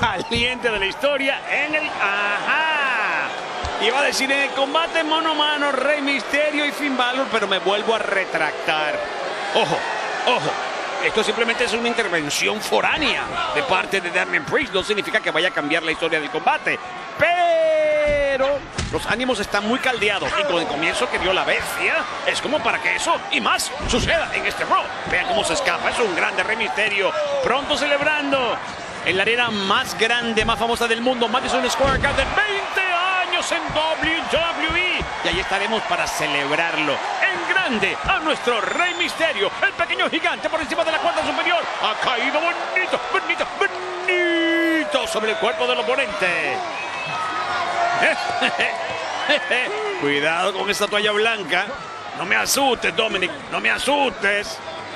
caliente de la historia en el... ¡Ajá! Iba a decir en el combate mano a mano Rey Mysterio y Finn Balor, pero me vuelvo a retractar. Ojo, ojo. Esto simplemente es una intervención foránea de parte de Damian Priest. No significa que vaya a cambiar la historia del combate. Pero los ánimos están muy caldeados. Y con el comienzo que dio la bestia, es como para que eso y más suceda en este Raw. Vean cómo se escapa. Es un grande Rey Mysterio. Pronto celebrando en la arena más grande, más famosa del mundo, Madison Square Garden. 20 años en WWE. Y ahí estaremos para celebrarlo en grande a nuestro Rey Mysterio, el pequeño gigante por encima de la cuerda superior. Ha caído bonito, bonito, bonito sobre el cuerpo del oponente. Cuidado con esa toalla blanca. No me asustes, Dominic, no me asustes.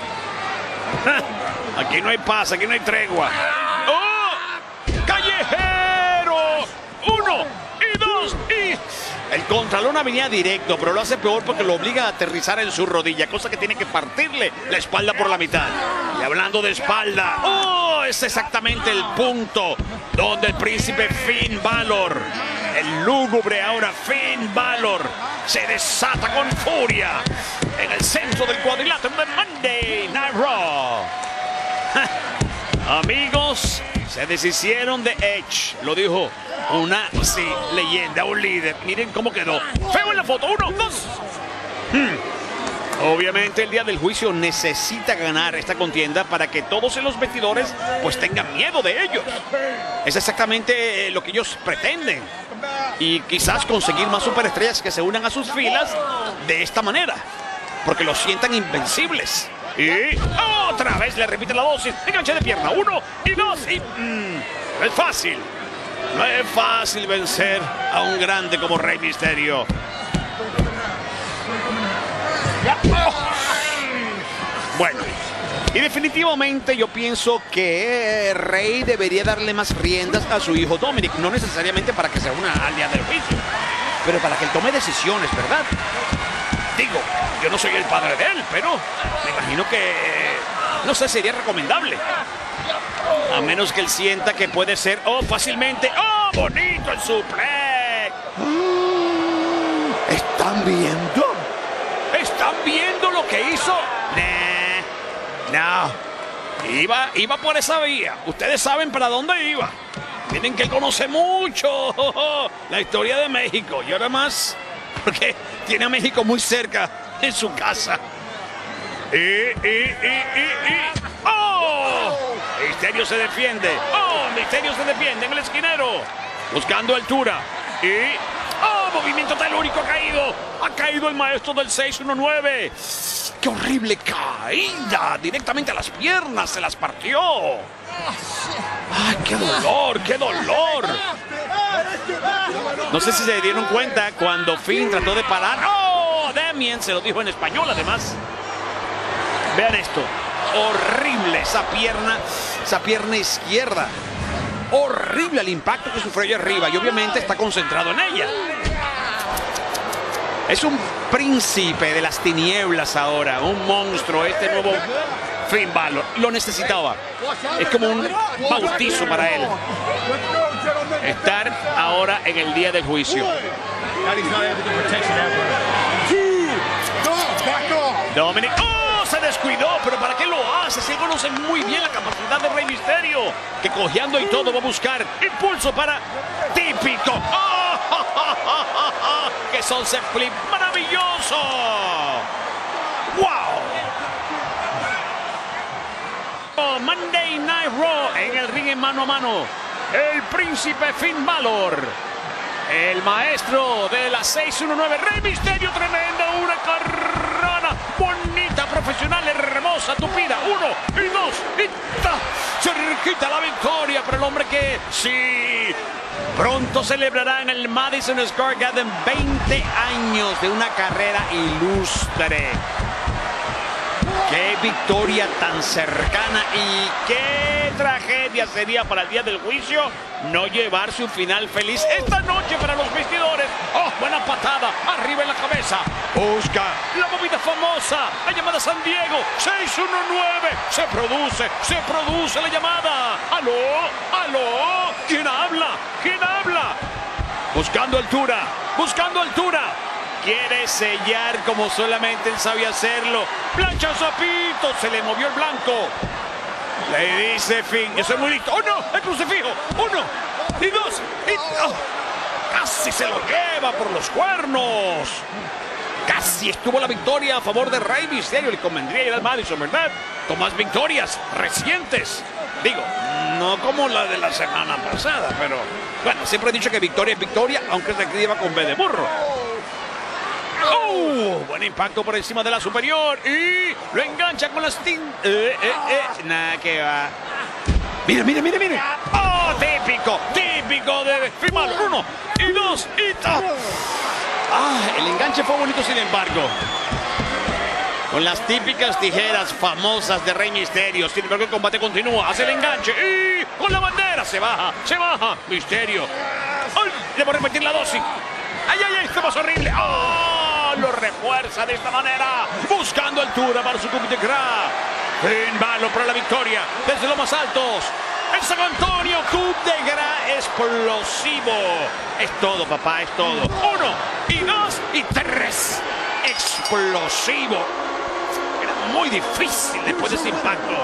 Aquí no hay paz, aquí no hay tregua. ¡Oh! ¡Callejero! 1 y 2 y... El contralona venía directo, pero lo hace peor porque lo obliga a aterrizar en su rodilla, cosa que tiene que partirle la espalda por la mitad. Y hablando de espalda, ¡oh! Es exactamente el punto donde el príncipe Finn Balor, el lúgubre ahora Finn Balor, se desata con furia en el centro del cuadrilátero de Monday Night Raw. Amigos, se deshicieron de Edge, lo dijo una leyenda, un líder. Miren cómo quedó. Feo en la foto. 1, 2. Obviamente el día del juicio necesita ganar esta contienda para que todos en los vestidores pues tengan miedo de ellos. Es exactamente lo que ellos pretenden. Y quizás conseguir más superestrellas que se unan a sus filas de esta manera, porque los sientan invencibles. Y otra vez le repite la dosis. Enganche de pierna. 1 y 2 y... no es fácil. No es fácil vencer a un grande como Rey Mysterio. Bueno, y definitivamente yo pienso que Rey debería darle más riendas a su hijo Dominic. No necesariamente para que sea una al día del juicio, pero para que él tome decisiones, ¿verdad? Digo, yo no soy el padre de él, pero me imagino que, no sé, sería recomendable. A menos que él sienta que puede ser, fácilmente, bonito el suplex. ¿Están viendo? ¿Están viendo lo que hizo? No. Iba por esa vía. Ustedes saben para dónde iba. Miren que él conoce mucho la historia de México. Y ahora más, porque tiene a México muy cerca en su casa. Mysterio se defiende. Mysterio se defiende en el esquinero, buscando altura. Movimiento telúrico ha caído. Ha caído el maestro del 619. ¡Qué horrible caída! Directamente a las piernas, se las partió. ¡Ay, qué dolor, qué dolor! No sé si se dieron cuenta cuando Finn trató de parar. Damien se lo dijo en español, además. Vean esto. Horrible esa pierna izquierda. Horrible el impacto que sufrió allá arriba. Y obviamente está concentrado en ella. Es un príncipe de las tinieblas ahora. Un monstruo, este nuevo Finn Balor. Lo necesitaba. Es como un bautizo para él estar ahora en el día del juicio. Dominic, se descuidó, pero ¿para qué lo hace? Se conoce muy bien la capacidad de Rey Mysterio, que cojeando y todo va a buscar impulso para típico. ¡Que son ese flip maravilloso! ¡Wow! Monday Night Raw en el ring en mano a mano. El príncipe Finn Balor, el maestro de la 619, Rey Mysterio, tremenda, una carrana bonita, profesional, hermosa, tupida. 1 y 2 y cerquita la victoria para el hombre que sí pronto celebrará en el Madison Square Garden 20 años de una carrera ilustre. ¡Qué victoria tan cercana! Y qué tragedia sería para el día del juicio no llevarse un final feliz esta noche para los vestidores. Buena patada, arriba en la cabeza. Busca la movida famosa, la llamada San Diego, 619. Se produce la llamada. ¡Aló! Buscando altura, buscando altura. Quiere sellar como solamente él sabe hacerlo. Planchazo a Pito, se le movió el blanco. Le dice Finn, yo soy muy listo. ¡Oh no! ¡El crucifijo! ¡Uno! ¡Y dos! ¡Y oh! ¡Casi se lo lleva por los cuernos! Casi estuvo la victoria a favor de Rey Mysterio. Le convendría ir al Madison, ¿verdad? Con más victorias recientes. Digo, no como la de la semana pasada, pero bueno, siempre he dicho que victoria es victoria, aunque se escriba con B de burro. ¡Oh! Buen impacto por encima de la superior y lo engancha con las nada que va. Mira, mira, mira, mira. ¡Oh! Típico, típico de Finn Balor. 1 y 2 y ¡ah! El enganche fue bonito, sin embargo. Con las típicas tijeras famosas de Rey Mysterio. Sin embargo, el combate continúa. Hace el enganche y con la bandera se baja, Mysterio. ¡Ay! Le voy a repetir la dosis. ¡Ay, ay, ay! ¡Esto más horrible! ¡Oh! Lo refuerza de esta manera. Buscando altura para su coup de gras. Finn Balor para la victoria. Desde los más altos. El San Antonio coup de gras explosivo. Es todo, papá, es todo. 1 y 2 y 3. Explosivo. Era muy difícil después de ese impacto.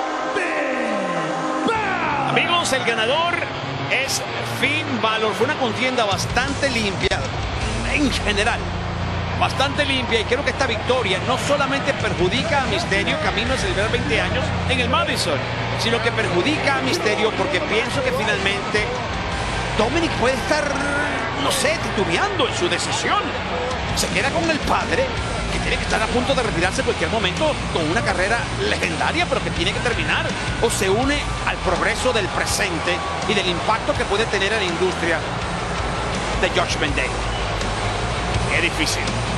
Amigos, el ganador es Finn Balor. Fue una contienda bastante limpia, en general, bastante limpia, y creo que esta victoria no solamente perjudica a Mysterio camino a celebrar 20 años en el Madison, sino que perjudica a Mysterio porque pienso que finalmente Dominic puede estar, no sé, titubeando en su decisión. Se queda con el padre, que tiene que estar a punto de retirarse en cualquier momento con una carrera legendaria, pero que tiene que terminar, o se une al progreso del presente y del impacto que puede tener en la industria de Judgment Day. Qué difícil.